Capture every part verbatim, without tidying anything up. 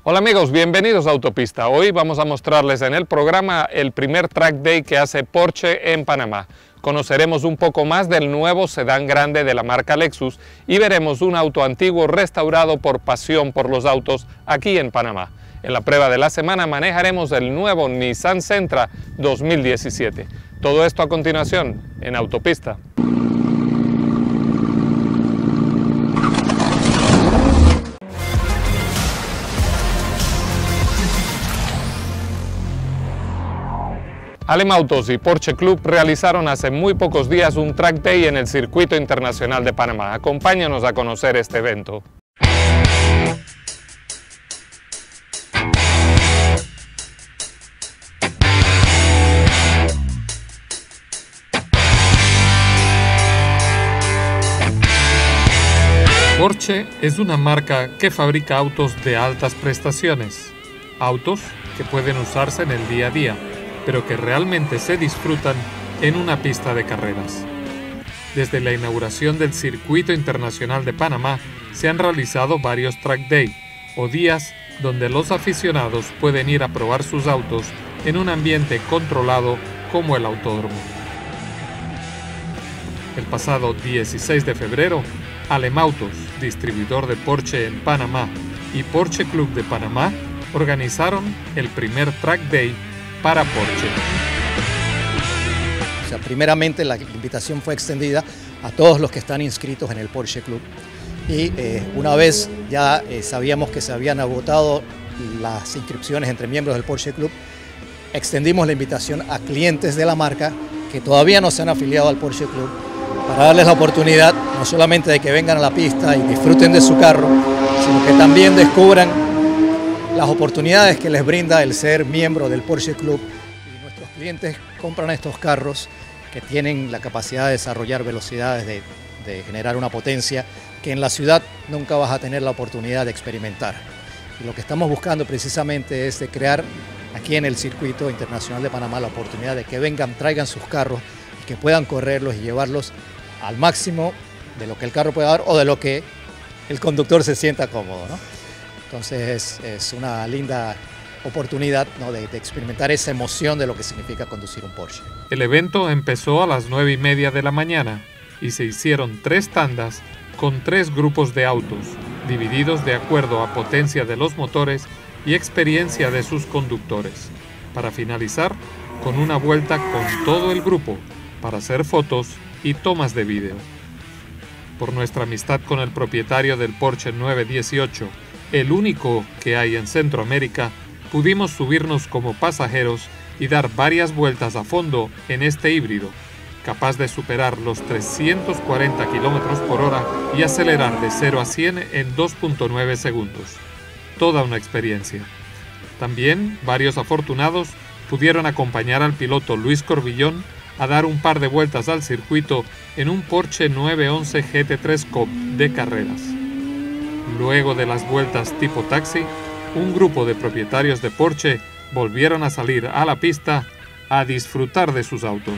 Hola amigos, bienvenidos a Autopista. Hoy vamos a mostrarles en el programa el primer Track Day que hace Porsche en Panamá. Conoceremos un poco más del nuevo sedán grande de la marca Lexus y veremos un auto antiguo restaurado por pasión por los autos aquí en Panamá. En la prueba de la semana manejaremos el nuevo Nissan Sentra dos mil diecisiete. Todo esto a continuación en Autopista. Alem Autos y Porsche Club realizaron hace muy pocos días un Track Day en el Circuito Internacional de Panamá. Acompáñanos a conocer este evento. Porsche es una marca que fabrica autos de altas prestaciones, autos que pueden usarse en el día a día, pero que realmente se disfrutan en una pista de carreras. Desde la inauguración del Circuito Internacional de Panamá se han realizado varios Track Day, o días donde los aficionados pueden ir a probar sus autos en un ambiente controlado como el autódromo. El pasado dieciséis de febrero, Alem Autos, distribuidor de Porsche en Panamá, y Porsche Club de Panamá organizaron el primer Track Day para Porsche. O sea, primeramente la invitación fue extendida a todos los que están inscritos en el Porsche Club y eh, una vez ya eh, sabíamos que se habían agotado las inscripciones entre miembros del Porsche Club, extendimos la invitación a clientes de la marca que todavía no se han afiliado al Porsche Club para darles la oportunidad no solamente de que vengan a la pista y disfruten de su carro, sino que también descubran las oportunidades que les brinda el ser miembro del Porsche Club. Y nuestros clientes compran estos carros que tienen la capacidad de desarrollar velocidades, de, de generar una potencia que en la ciudad nunca vas a tener la oportunidad de experimentar. Y lo que estamos buscando precisamente es de crear aquí en el Circuito Internacional de Panamá la oportunidad de que vengan, traigan sus carros y que puedan correrlos y llevarlos al máximo de lo que el carro pueda dar o de lo que el conductor se sienta cómodo, ¿no? Entonces es, es una linda oportunidad, ¿no?, de, de experimentar esa emoción de lo que significa conducir un Porsche. El evento empezó a las nueve y media de la mañana y se hicieron tres tandas con tres grupos de autos, divididos de acuerdo a potencia de los motores y experiencia de sus conductores, para finalizar con una vuelta con todo el grupo para hacer fotos y tomas de vídeo. Por nuestra amistad con el propietario del Porsche nueve dieciocho, el único que hay en Centroamérica, pudimos subirnos como pasajeros y dar varias vueltas a fondo en este híbrido, capaz de superar los trescientos cuarenta kilómetros por hora y acelerar de cero a cien en dos punto nueve segundos. Toda una experiencia. También varios afortunados pudieron acompañar al piloto Luis Corbillón a dar un par de vueltas al circuito en un Porsche nueve once G T tres Cup de carreras. Luego de las vueltas tipo taxi, un grupo de propietarios de Porsche volvieron a salir a la pista a disfrutar de sus autos.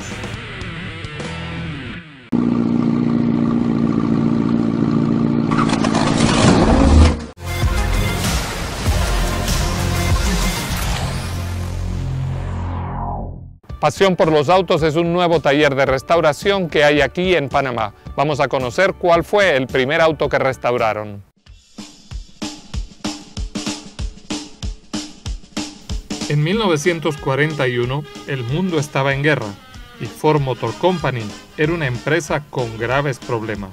Pasión por los autos es un nuevo taller de restauración que hay aquí en Panamá. Vamos a conocer cuál fue el primer auto que restauraron. En mil novecientos cuarenta y uno, el mundo estaba en guerra y Ford Motor Company era una empresa con graves problemas.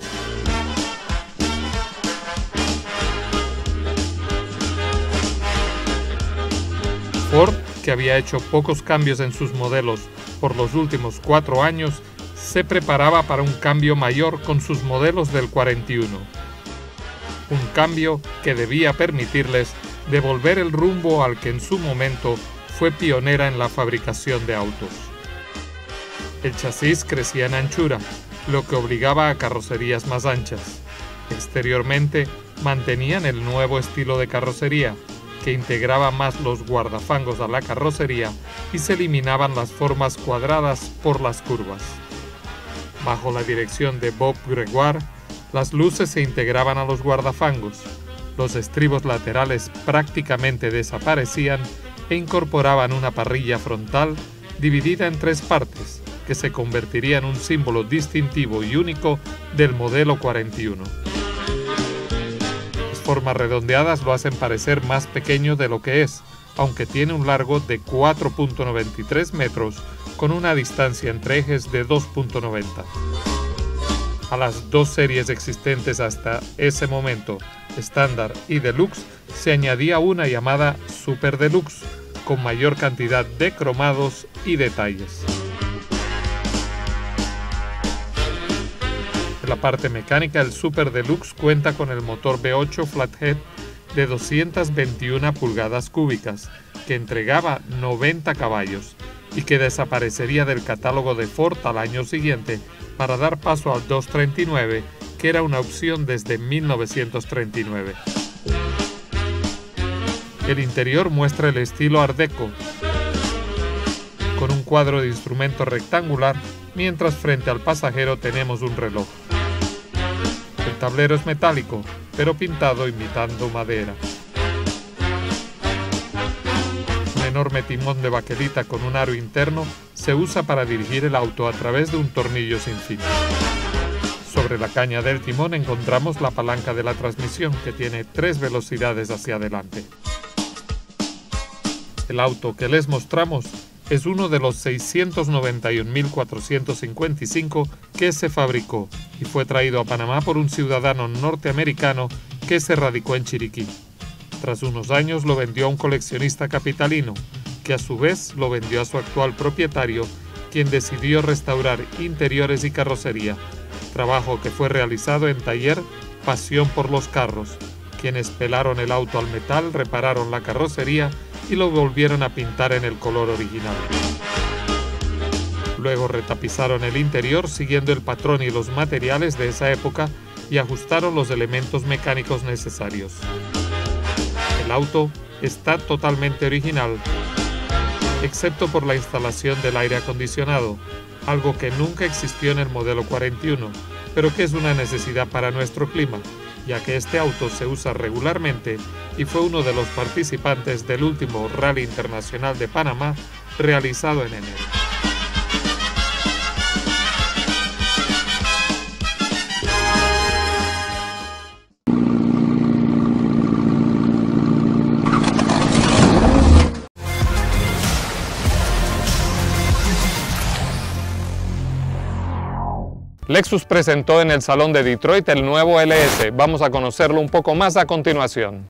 Ford, que había hecho pocos cambios en sus modelos por los últimos cuatro años, se preparaba para un cambio mayor con sus modelos del cuarenta y uno. Un cambio que debía permitirles devolver el rumbo al que en su momento fue pionera en la fabricación de autos. El chasis crecía en anchura, lo que obligaba a carrocerías más anchas. Exteriormente mantenían el nuevo estilo de carrocería, que integraba más los guardafangos a la carrocería y se eliminaban las formas cuadradas por las curvas. Bajo la dirección de Bob Gregoire, las luces se integraban a los guardafangos, Los estribos laterales prácticamente desaparecían e incorporaban una parrilla frontal dividida en tres partes, que se convertiría en un símbolo distintivo y único del modelo cuarenta y uno. Las formas redondeadas lo hacen parecer más pequeño de lo que es, aunque tiene un largo de cuatro punto noventa y tres metros con una distancia entre ejes de dos punto noventa. A las dos series existentes hasta ese momento, estándar y deluxe, se añadía una llamada Super Deluxe, con mayor cantidad de cromados y detalles. En la parte mecánica, el Super Deluxe cuenta con el motor V ocho Flathead de doscientas veintiuna pulgadas cúbicas, que entregaba noventa caballos y que desaparecería del catálogo de Ford al año siguiente para dar paso al doscientos treinta y nueve, que era una opción desde mil novecientos treinta y nueve. El interior muestra el estilo Art Deco, con un cuadro de instrumento rectangular, mientras frente al pasajero tenemos un reloj. El tablero es metálico, pero pintado imitando madera. Un enorme timón de baquelita con un aro interno se usa para dirigir el auto a través de un tornillo sin fin. Sobre la caña del timón encontramos la palanca de la transmisión, que tiene tres velocidades hacia adelante. El auto que les mostramos es uno de los seiscientos noventa y un mil cuatrocientos cincuenta y cinco que se fabricó y fue traído a Panamá por un ciudadano norteamericano que se radicó en Chiriquí. Tras unos años lo vendió a un coleccionista capitalino, que a su vez lo vendió a su actual propietario, quien decidió restaurar interiores y carrocería, trabajo que fue realizado en taller Pasión por los Carros, quienes pelaron el auto al metal, repararon la carrocería y lo volvieron a pintar en el color original. Luego retapizaron el interior siguiendo el patrón y los materiales de esa época y ajustaron los elementos mecánicos necesarios. El auto está totalmente original, excepto por la instalación del aire acondicionado, algo que nunca existió en el modelo cuarenta y uno, pero que es una necesidad para nuestro clima, ya que este auto se usa regularmente y fue uno de los participantes del último Rally Internacional de Panamá, realizado en enero. Lexus presentó en el Salón de Detroit el nuevo L S. Vamos a conocerlo un poco más a continuación.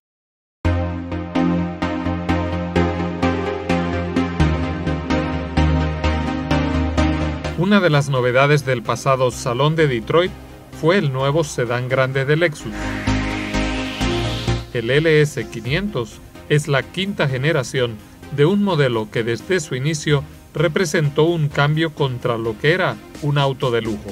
Una de las novedades del pasado Salón de Detroit fue el nuevo sedán grande de Lexus. El L S quinientos es la quinta generación de un modelo que desde su inicio representó un cambio contra lo que era un auto de lujo.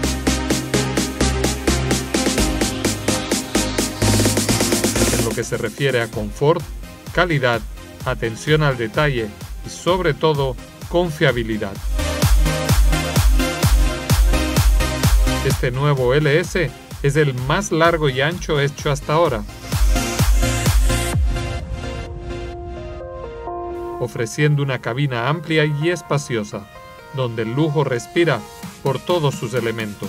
En lo que se refiere a confort, calidad, atención al detalle y sobre todo confiabilidad. Este nuevo L S es el más largo y ancho hecho hasta ahora, ofreciendo una cabina amplia y espaciosa, donde el lujo respira por todos sus elementos.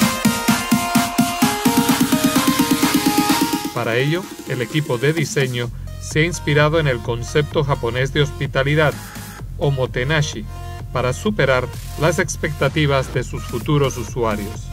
Para ello, el equipo de diseño se ha inspirado en el concepto japonés de hospitalidad, omotenashi, para superar las expectativas de sus futuros usuarios.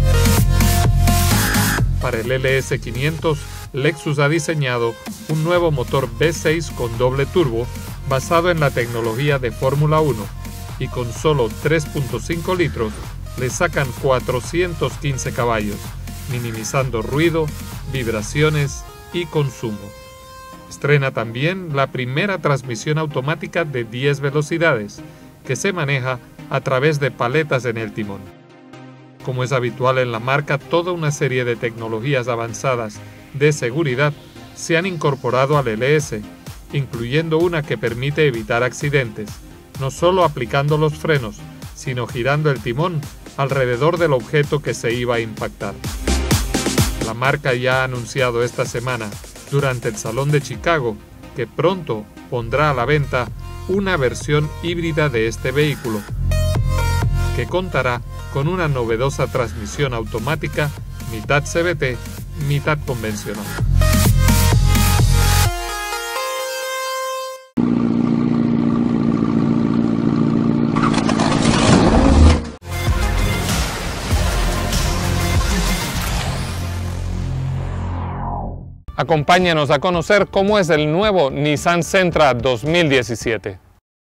Para el L S quinientos, Lexus ha diseñado un nuevo motor V seis con doble turbo basado en la tecnología de Fórmula uno y con solo tres punto cinco litros le sacan cuatrocientos quince caballos, minimizando ruido, vibraciones y consumo. Estrena también la primera transmisión automática de diez velocidades, que se maneja a través de paletas en el timón. Como es habitual en la marca, toda una serie de tecnologías avanzadas de seguridad se han incorporado al L S, incluyendo una que permite evitar accidentes, no solo aplicando los frenos, sino girando el timón alrededor del objeto que se iba a impactar. La marca ya ha anunciado esta semana durante el Salón de Chicago, que pronto pondrá a la venta una versión híbrida de este vehículo, que contará con una novedosa transmisión automática mitad C V T, mitad convencional. Acompáñanos a conocer cómo es el nuevo Nissan Sentra dos mil diecisiete.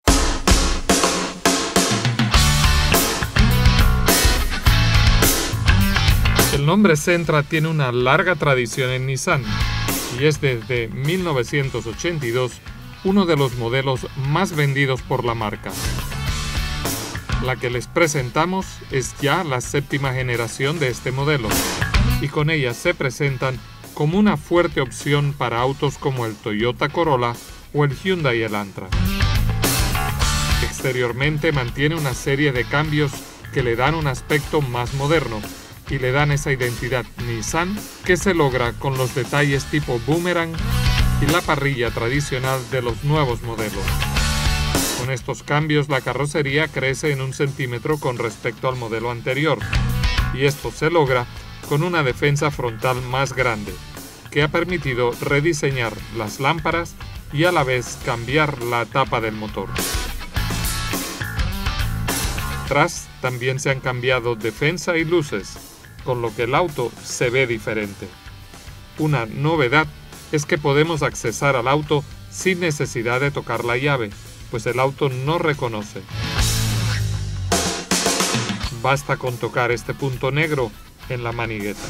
El nombre Sentra tiene una larga tradición en Nissan y es desde mil novecientos ochenta y dos uno de los modelos más vendidos por la marca. La que les presentamos es ya la séptima generación de este modelo y con ella se presentan como una fuerte opción para autos como el Toyota Corolla o el Hyundai Elantra. Exteriormente mantiene una serie de cambios que le dan un aspecto más moderno y le dan esa identidad Nissan que se logra con los detalles tipo boomerang y la parrilla tradicional de los nuevos modelos. Con estos cambios la carrocería crece en un centímetro con respecto al modelo anterior y esto se logra con una defensa frontal más grande, que ha permitido rediseñar las lámparas y a la vez cambiar la tapa del motor. Atrás también se han cambiado defensa y luces, con lo que el auto se ve diferente. Una novedad es que podemos accesar al auto sin necesidad de tocar la llave, pues el auto no reconoce. Basta con tocar este punto negro en la manigueta.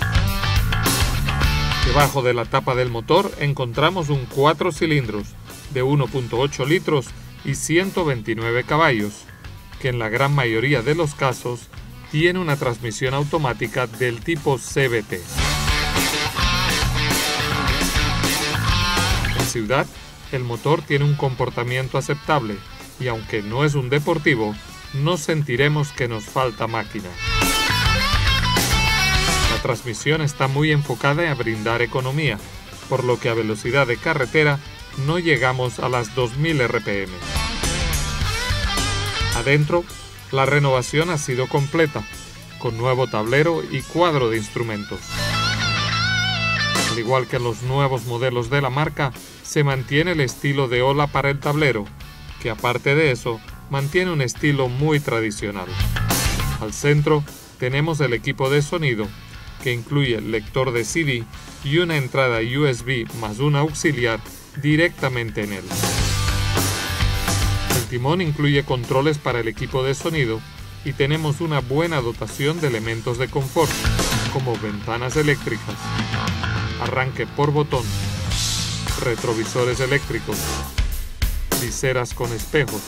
Debajo de la tapa del motor encontramos un cuatro cilindros de uno punto ocho litros y ciento veintinueve caballos, que en la gran mayoría de los casos tiene una transmisión automática del tipo C V T. En ciudad, el motor tiene un comportamiento aceptable y aunque no es un deportivo, no sentiremos que nos falta máquina. La transmisión está muy enfocada a brindar economía, por lo que a velocidad de carretera no llegamos a las dos mil R P M. Adentro, la renovación ha sido completa, con nuevo tablero y cuadro de instrumentos. Al igual que en los nuevos modelos de la marca, se mantiene el estilo de ola para el tablero, que aparte de eso, mantiene un estilo muy tradicional. Al centro tenemos el equipo de sonido, que incluye lector de C D y una entrada U S B más una auxiliar directamente en él. El timón incluye controles para el equipo de sonido y tenemos una buena dotación de elementos de confort, como ventanas eléctricas, arranque por botón, retrovisores eléctricos, viseras con espejos,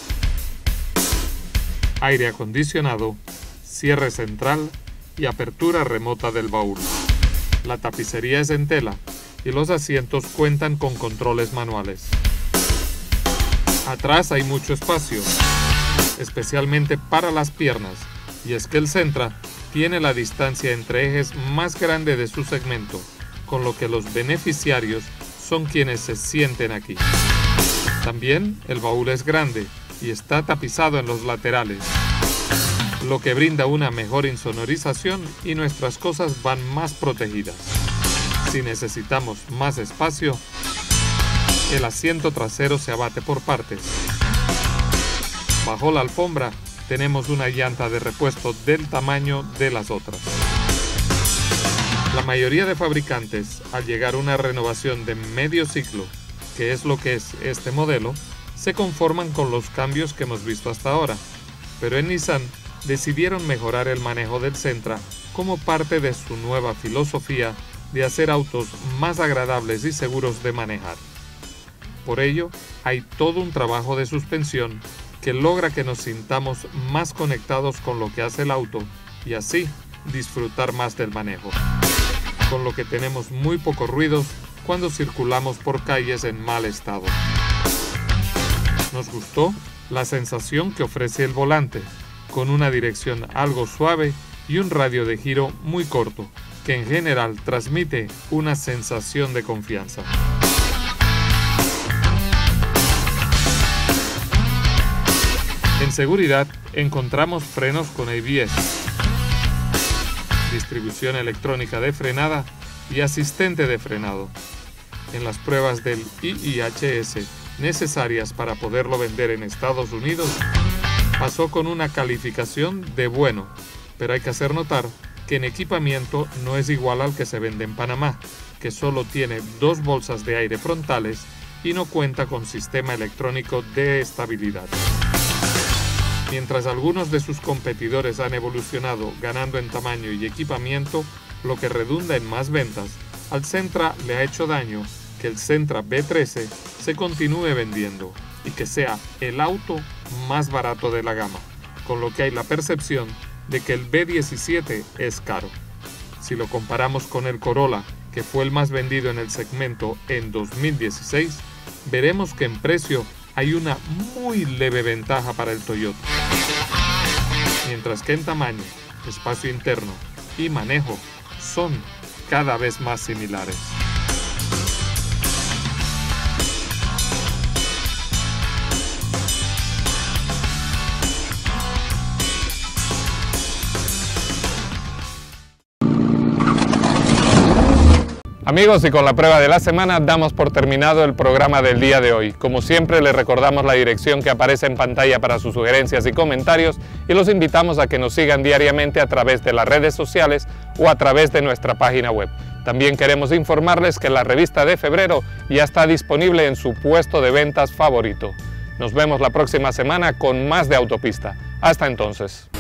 aire acondicionado, cierre central y apertura remota del baúl. La tapicería es en tela y los asientos cuentan con controles manuales. Atrás hay mucho espacio, especialmente para las piernas, y es que el Sentra tiene la distancia entre ejes más grande de su segmento, con lo que los beneficiarios son quienes se sienten aquí. También el baúl es grande y está tapizado en los laterales, lo que brinda una mejor insonorización y nuestras cosas van más protegidas. Si necesitamos más espacio, el asiento trasero se abate por partes. Bajo la alfombra tenemos una llanta de repuesto del tamaño de las otras. La mayoría de fabricantes, al llegar a una renovación de medio ciclo, que es lo que es este modelo, se conforman con los cambios que hemos visto hasta ahora, pero en Nissan decidieron mejorar el manejo del Sentra como parte de su nueva filosofía de hacer autos más agradables y seguros de manejar. Por ello, hay todo un trabajo de suspensión que logra que nos sintamos más conectados con lo que hace el auto y así disfrutar más del manejo, con lo que tenemos muy pocos ruidos cuando circulamos por calles en mal estado. Nos gustó la sensación que ofrece el volante, con una dirección algo suave y un radio de giro muy corto, que en general transmite una sensación de confianza. En seguridad encontramos frenos con A B S, distribución electrónica de frenada y asistente de frenado. En las pruebas del I I H S necesarias para poderlo vender en Estados Unidos, pasó con una calificación de bueno, pero hay que hacer notar que en equipamiento no es igual al que se vende en Panamá, que solo tiene dos bolsas de aire frontales y no cuenta con sistema electrónico de estabilidad. Mientras algunos de sus competidores han evolucionado ganando en tamaño y equipamiento, lo que redunda en más ventas, al Sentra le ha hecho daño que el Sentra B trece se continúe vendiendo y que sea el auto más barato de la gama, con lo que hay la percepción de que el B diecisiete es caro. Si lo comparamos con el Corolla, que fue el más vendido en el segmento en dos mil dieciséis, veremos que en precio hay una muy leve ventaja para el Toyota, mientras que en tamaño, espacio interno y manejo son cada vez más similares. Amigos, y con la prueba de la semana damos por terminado el programa del día de hoy. Como siempre, les recordamos la dirección que aparece en pantalla para sus sugerencias y comentarios y los invitamos a que nos sigan diariamente a través de las redes sociales o a través de nuestra página web. También queremos informarles que la revista de febrero ya está disponible en su puesto de ventas favorito. Nos vemos la próxima semana con más de Autopista. Hasta entonces.